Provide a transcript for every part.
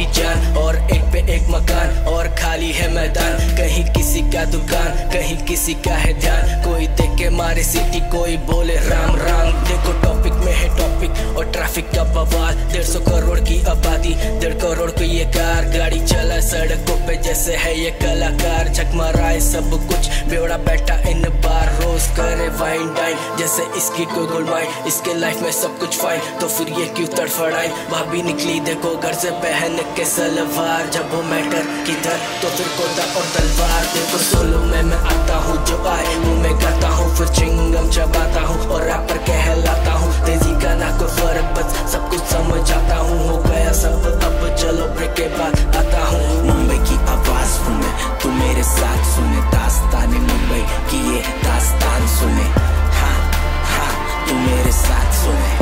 एक जान और एक पे एक मकान और खाली है मैदान। कहीं किसी का दुकान, कहीं किसी का है ध्यान। कोई देख के मारे सिटी, कोई बोले राम राम। देखो टॉपिक में है टॉपिक और ट्रैफिक का बवाल। 150 करोड़ की आबादी, 1.5 करोड़ की ये कार। गाड़ी चला सड़कों पे जैसे है ये कलाकार। झकमराए सब कुछ, बेवड़ा बैठा इन बार। रोज करे वाइन डाइन जैसे इसकी कोई गोल्ड माइन। इसके लाइफ में सब कुछ फाइन, तो फिर ये क्यों तड़फड़ाई। भाभी निकली देखो घर से पहन के सलवार। जब वो मैटर किधर तो फिर कोदा और तलवार। देखो सोलो में मैं आता हूँ, जो आए मुँह में गाता हूँ। फिर चिंगम चबाता हूँ और रैपर कहलाता हूँ। तेजी का ना कोई फर्क, बस सब कुछ समझ आता हूँ। हो गया सब, अब चलो ब्रेक के बाद आता हूँ। मुंबई की आवाज हूँ मैं, तू मेरे साथ सुने। दास्तान मुंबई की ये दास्तान सुने। हाँ हाँ तू मेरे साथ सुने।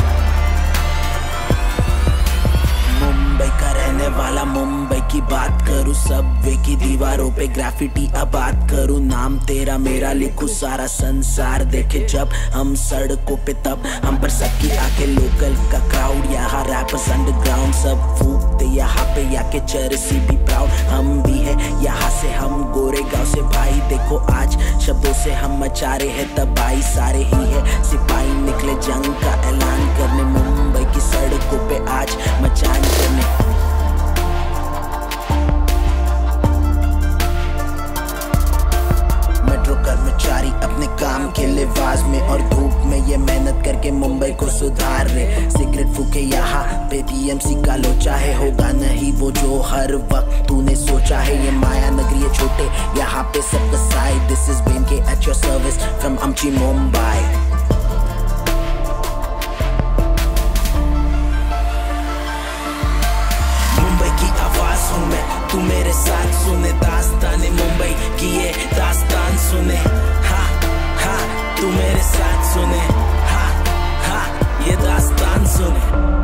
मुंबई का रहने वाला, मुंबई की बात करूँ। सबवे की दीवारों पे ग्राफिटी आबाद करूँ। नाम तेरा मेरा लिखूं, सारा संसार देखे जब हम सड़कों पे। तब हम पर सबकी आके लोकल का क्राउड। यहाँ रैपर्स अंडरग्राउंड सब फूकते यहाँ पे, याके चरसी भी प्राउड। हम भी है यहाँ से, हम गोरे गांव से भाई। देखो आज शब्दों से हम मचा रहे हैं तबाही। सारे ही है सिपाही निकले जंग का ऐलान करने। मुंबई की सड़कों पे आज मचान करने। मेट्रो कर्मचारी अपने काम के लिबास में और धूप में ये मेहनत करके मुंबई को सुधार रहे। सिगरेट फूके यहाँ पे टीएमसी का लोचा है। होगा नहीं वो जो हर वक्त तूने सोचा है। ये माया नगरी है छोटे, यहाँ पे सबका side. This is Ben K at your service from अमची मुंबई। तू मेरे साथ सुने। दास्तान मुंबई की ये दास्तान सुने। हाँ हाँ तू मेरे साथ सुने। हाँ हाँ ये दास्तान सुने।